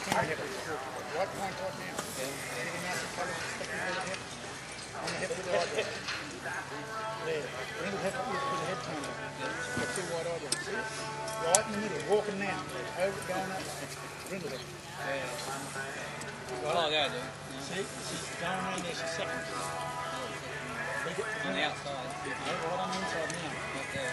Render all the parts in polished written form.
fingertip. Right point right now. Getting out the colour, sticking to the hip. On the hip with the eyebrow. There. Bring the hip up with the head turned up. Got two wide eyebrows. See it? Right in the middle. Walking now. Over, going up. Bring it up. Oh, there, dude. See? She's going around there. She's second. On the outside. No, right on the inside now. Right there.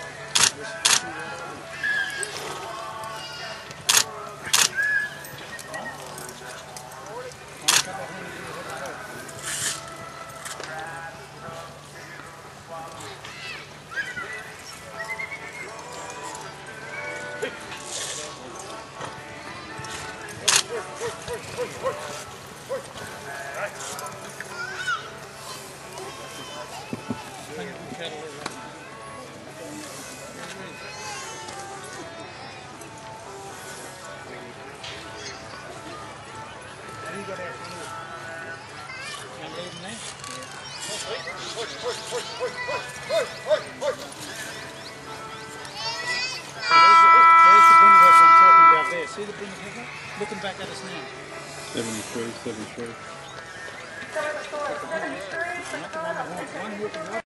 See the big heifer? Looking back at us now. 73, 73. Not the one with the horn. One with the